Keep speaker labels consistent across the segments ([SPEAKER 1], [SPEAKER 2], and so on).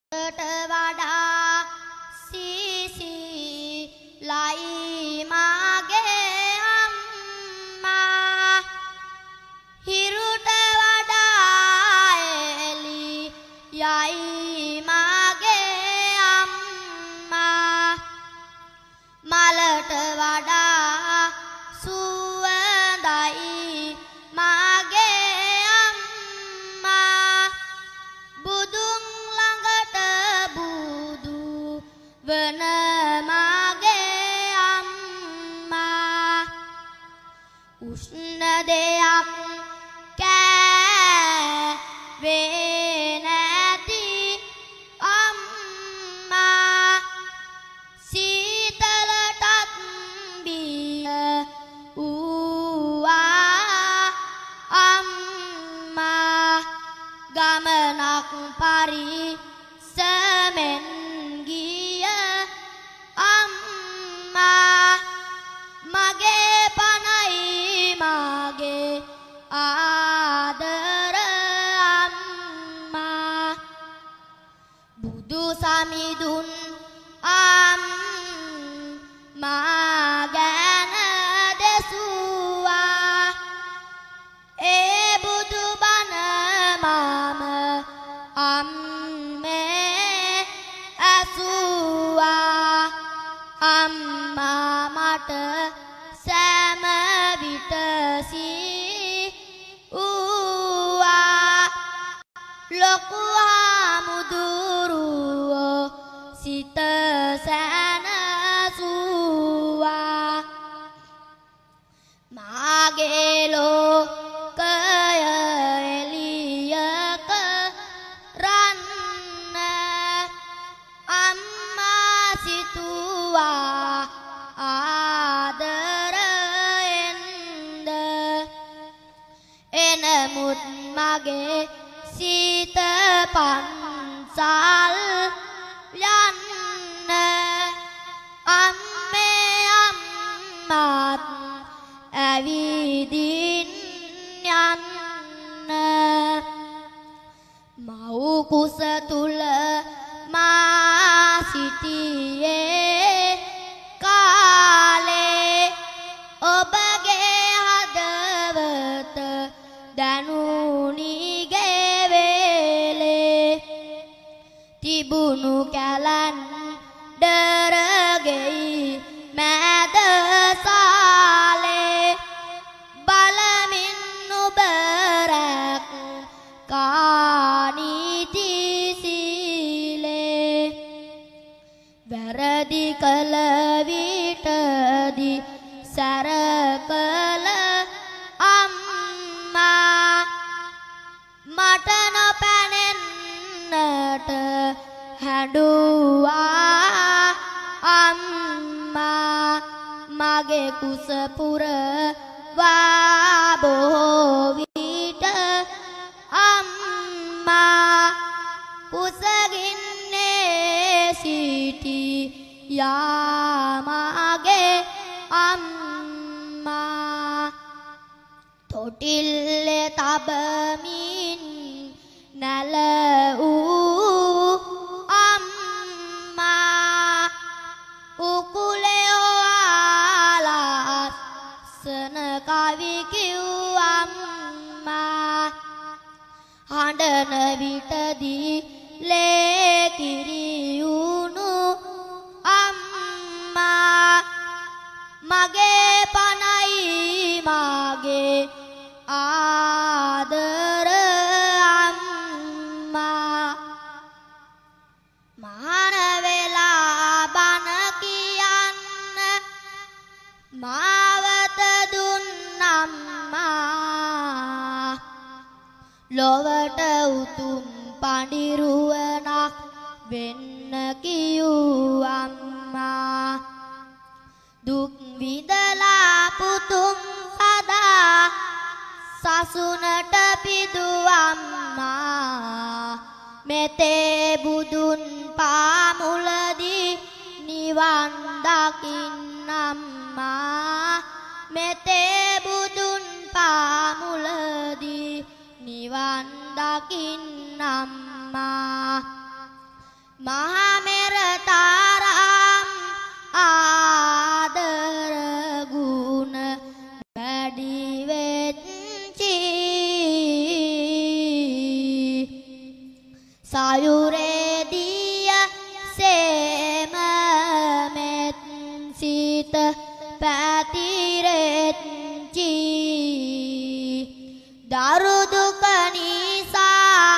[SPEAKER 1] වඩා සීසී ලයි මාගේ අම්මා හිරුට වඩා එලි යයි මාගේ අම්මා මලට වඩා සුවඳයි මාගේ අම්මා බුදුන් ළඟට බුදු වන මාගේ අම්මා උෂ්ණ දෙයක් කෑවේ නැති අම්මා සීතලටත් බිය වූවා අම්මා ගමනක් පරිස්සමෙන් ගිය අම්මා මගේ පනයි මගේ ආදර අම්මා බුදු සමිඳුන් අම්මා ගැන දෙසුවා ඒ බුදු බණ මම අම්මේ ඇසුවා අම්මා මට සෑම විට සිව්වා ලොකු හාමුදුරුවෝ සිත සැනසුවා මාගේ ලෝකය එළියක රන්න අම්මා සිතුවා ආදරයෙන්ද එනමුත් මගේ සිත පන්සල් යන්න අම්මේ අම්මාත් ඇවිදින් යන්න මව් කුස තුල මා සිටියේ කාලේ ඔබගේ හදවත දැනුනි ගේ වේලේ තිබුණු කැලන්ඩර ගෙයි මැද සාලේ බලමින් ඔබ රැක් කානීති සීලේ වැරදි කළ විටදී සැරකල අම්මා මට නොපැනෙන්නට හැඬුවා අම්මා මගේ කුස පුරවා බොහෝ විට අම්මා කුසගින්නේ සිටියා මගේ අම්මා තොටිල්ලේ තබමින් නැලවූ අම්මා උකුලේ ඔයාලස්සන කවි කිව් අම්මා හඬන විටදී ලේ කිරියුණු අම්මා මගේ පනයි මගේ ආදර අම්මා මහාන වෙලා බණ කියන්න මාවත දුන් අම්මා ලොවට උතුම් පඬිරුවනක් වෙන්න කියූ අම්මා දුක් විඳලා පුතුන් සදා සසුනට පිදු අම්මා මෙතේ බුදුන් පාමුලදී නිවන් දකින්න අම්මා මෙතේ බුදුන් පාමුලදී නිවන් දකින්න අම්මා මහා මෙර තාරම් ආදර ගුණ වැඩි වෙච්චි සයුරේදිය සේම මෙත් සිත පැතිරෙච්චි දරු දුක නිසා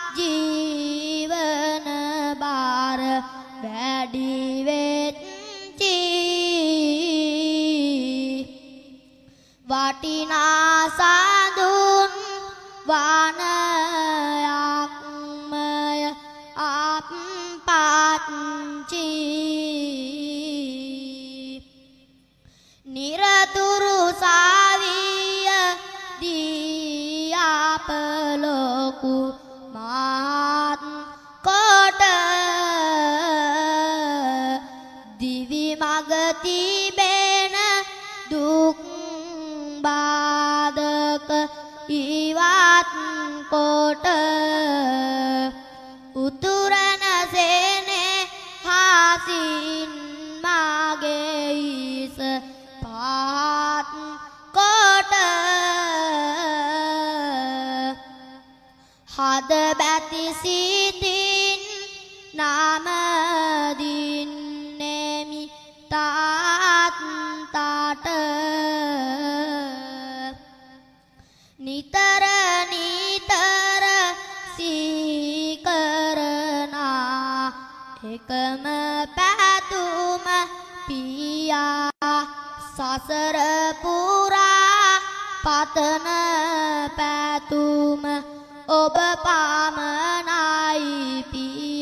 [SPEAKER 1] ජීවන බාර වැඩි වෙච්චි වටිනා සඳුන් වනයක්මය අප්පත්චි නිරතුරු සාවිය දී අපලොකු මහත් කොට දිවි මග තිබෙන දුක් බාධක ඉවත් කොට උතුරන සේනේ හාසින් මගේ ඉස පහත් කොට හද බැති සිතින් නාම දින්නෙමි තාත්තට නිතර නිතර සීකරනා එකම පැතුම පියා සසර පුරා පතන පැතුම ඔබ පමණයි පියා